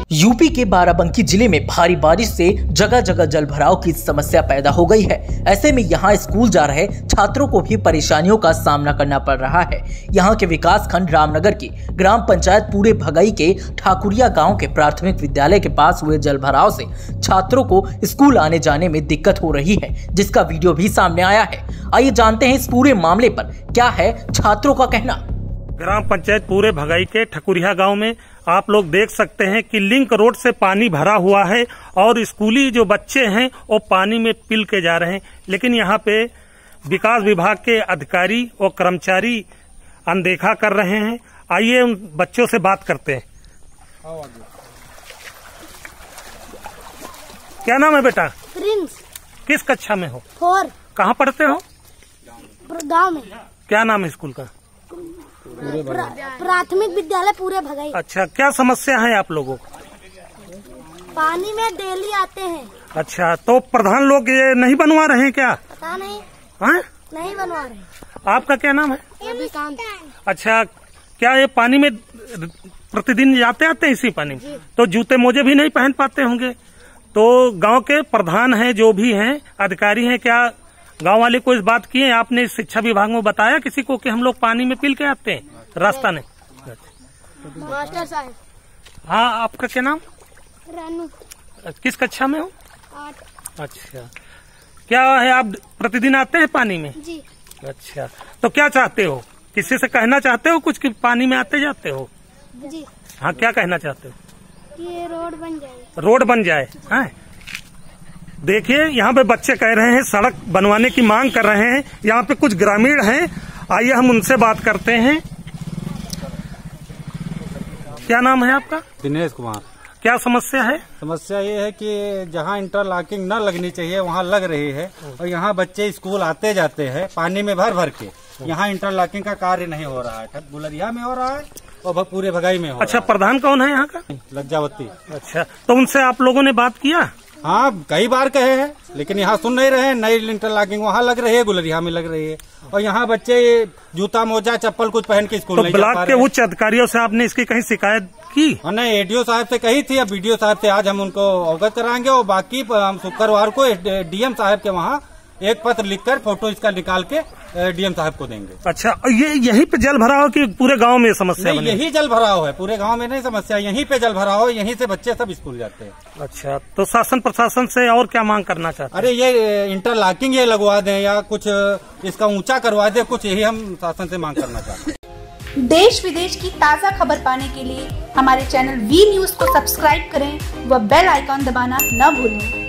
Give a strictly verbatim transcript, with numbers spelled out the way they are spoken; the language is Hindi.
यूपी के बाराबंकी जिले में भारी बारिश से जगह जगह जल भराव की समस्या पैदा हो गई है। ऐसे में यहाँ स्कूल जा रहे छात्रों को भी परेशानियों का सामना करना पड़ रहा है। यहाँ के विकास खंड रामनगर की ग्राम पंचायत पूरे भगई के ठाकुरिया गांव के प्राथमिक विद्यालय के पास हुए जल भराव से छात्रों को स्कूल आने जाने में दिक्कत हो रही है, जिसका वीडियो भी सामने आया है। आइए जानते हैं इस पूरे मामले पर क्या है छात्रों का कहना। ग्राम पंचायत पूरे भगाई के ठकुरिया गांव में आप लोग देख सकते हैं कि लिंक रोड से पानी भरा हुआ है और स्कूली जो बच्चे हैं वो पानी में पिल के जा रहे हैं, लेकिन यहाँ पे विकास विभाग के अधिकारी और कर्मचारी अनदेखा कर रहे हैं। आइए उन बच्चों से बात करते हैं। क्या नाम है बेटा? प्रिंस। किस कक्षा में हो? फोर। कहाँ पढ़ते हो? गांव में। क्या नाम है स्कूल का? प्रा, प्राथमिक विद्यालय पूरे भगाई। अच्छा, क्या समस्या है आप लोगों को? पानी में डेली आते हैं। अच्छा, तो प्रधान लोग ये नहीं बनवा रहे हैं क्या? पता नहीं। हाँ? नहीं बनवा रहे। आपका क्या नाम है? रविकांत। अच्छा, क्या ये पानी में प्रतिदिन जाते आते हैं इसी पानी में? तो जूते मोजे भी नहीं पहन पाते होंगे। तो गांव के प्रधान हैं, जो भी हैं अधिकारी हैं, क्या गांव वाले को इस बात की है? आपने शिक्षा विभाग में बताया किसी को कि हम लोग पानी में पिल के आते हैं रास्ता नहीं? मास्टर साहब। हाँ, आपका क्या नाम? रानू। किस कक्षा में हो? आठ। अच्छा, क्या है आप प्रतिदिन आते हैं पानी में? जी। अच्छा, तो क्या चाहते हो? किसी से कहना चाहते हो कुछ कि पानी में आते जाते हो? जी। हाँ, क्या कहना चाहते हो? ये रोड बन जाए। रोड बन जाए। हाँ, देखिए यहाँ पे बच्चे कह रहे हैं सड़क बनवाने की मांग कर रहे हैं। यहाँ पे कुछ ग्रामीण हैं, आइए हम उनसे बात करते हैं। क्या नाम है आपका? दिनेश कुमार। क्या समस्या है? समस्या ये है कि जहाँ इंटरलॉकिंग न लगनी चाहिए वहाँ लग रही है, और यहाँ बच्चे स्कूल आते जाते हैं पानी में भर भर के। यहाँ इंटरलॉकिंग का कार्य नहीं हो रहा है, गुलरिया में हो रहा है और पूरे भगाई में हो अच्छा, रहा है। प्रधान कौन है यहाँ का? लज्जावती। अच्छा, तो उनसे आप लोगों ने बात किया? हाँ, कई बार कहे हैं, लेकिन यहाँ सुन नहीं रहे हैं। नई इंटरलॉकिंग वहाँ लग रही है, गुलरिया में लग रही है, और यहाँ बच्चे जूता मोजा चप्पल कुछ पहन के स्कूल तो नहीं जा पा ब्लॉक रहे। के उच्च अधिकारियों से आपने इसकी कहीं शिकायत की? हमने एडीओ साहब से कही थी, अब बीडीओ साहब से आज हम उनको अवगत कराएंगे, और बाकी हम शुक्रवार को डीएम साहब के वहाँ एक पत्र लिखकर फोटो इसका निकाल के डीएम साहब को देंगे। अच्छा, ये यहीं पे जल भराव की पूरे गांव में समस्या? नहीं, यही जल भराव है, पूरे गांव में नहीं समस्या, यहीं पे जल भराव है, यहीं से बच्चे सब स्कूल जाते हैं। अच्छा, तो शासन प्रशासन से और क्या मांग करना चाहते हैं? अरे ये इंटरलॉकिंग ये लगवा दें या कुछ इसका ऊंचा करवा दें, कुछ यही हम शासन से मांग करना चाहते हैं। देश विदेश की ताज़ा खबर पाने के लिए हमारे चैनल वी न्यूज को सब्सक्राइब करें व बेल आइकॉन दबाना न भूलें।